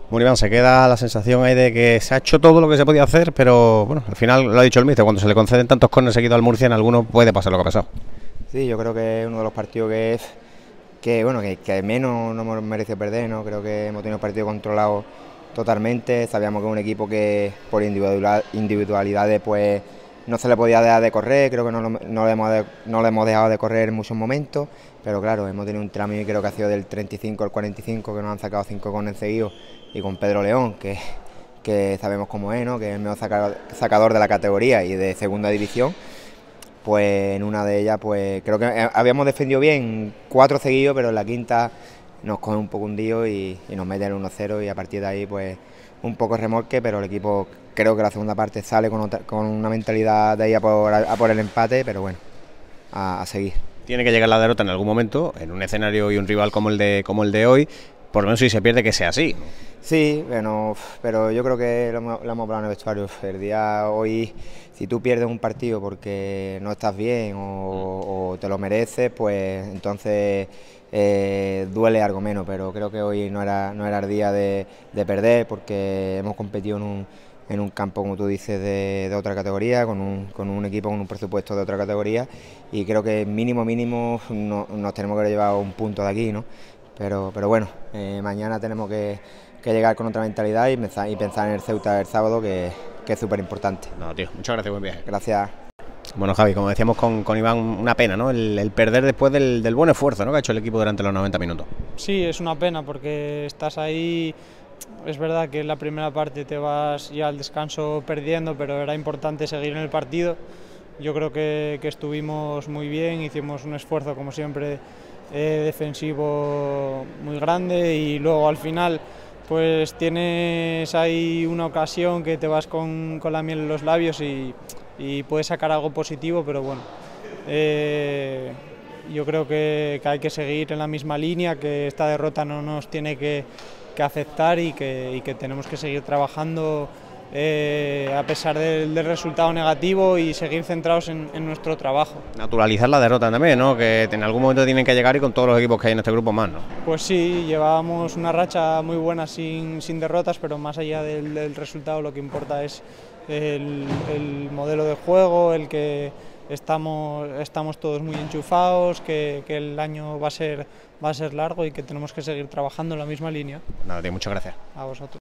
Bueno, Iván, se queda la sensación ahí de que se ha hecho todo lo que se podía hacer, pero bueno, al final lo ha dicho el míster, cuando se le conceden tantos córneres seguidos al Murcia, en alguno puede pasar lo que ha pasado. Sí, yo creo que es uno de los partidos que menos no hemos merecido perder, ¿no? Creo que hemos tenido el partido controlado totalmente, sabíamos que es un equipo que por individualidades pues no se le podía dejar de correr, creo que no le hemos dejado de correr en muchos momentos, pero claro, hemos tenido un tramo, creo que ha sido del 35 al 45, que nos han sacado 5 córneres seguidos, y con Pedro León, que sabemos cómo es, ¿no? Que es el mejor sacador de la categoría y de segunda división. Pues en una de ellas pues creo que habíamos defendido bien 4 seguidos, pero en la quinta nos coge un poco hundido y nos mete el 1-0, y a partir de ahí pues un poco remolque, pero el equipo creo que la segunda parte sale con una mentalidad de ir a por el empate, pero bueno, a seguir. Tiene que llegar la derrota en algún momento, en un escenario y un rival como el de hoy, por lo menos si se pierde que sea así. Sí, bueno, pero yo creo que lo hemos hablado en el vestuario. El día hoy, si tú pierdes un partido porque no estás bien o te lo mereces, pues entonces duele algo menos, pero creo que hoy no era el día de perder, porque hemos competido en un campo, como tú dices, de otra categoría, con un equipo con un presupuesto de otra categoría, y creo que mínimo nos tenemos que llevar un punto de aquí, ¿no? Pero bueno, mañana tenemos que llegar con otra mentalidad y pensar en el Ceuta el sábado, que es súper importante. No, tío, muchas gracias, buen viaje. Gracias. Bueno, Javi, como decíamos con Iván, una pena, ¿no? El perder después del buen esfuerzo, ¿no?, que ha hecho el equipo durante los 90 minutos. Sí, es una pena porque estás ahí. Es verdad que en la primera parte te vas ya al descanso perdiendo, pero era importante seguir en el partido. Yo creo que estuvimos muy bien, hicimos un esfuerzo como siempre defensivo muy grande, y luego al final pues tienes ahí una ocasión que te vas con la miel en los labios y puedes sacar algo positivo, pero bueno, yo creo que hay que seguir en la misma línea, que esta derrota no nos tiene que afectar y que tenemos que seguir trabajando a pesar del resultado negativo, y seguir centrados en nuestro trabajo. Naturalizar la derrota también, ¿no?, que en algún momento tienen que llegar, y con todos los equipos que hay en este grupo más, ¿no? Pues sí, llevábamos una racha muy buena sin derrotas, pero más allá del resultado lo que importa es el modelo de juego, el que estamos todos muy enchufados, que el año va a ser largo y que tenemos que seguir trabajando en la misma línea. Nada, tío, muchas gracias. A vosotros.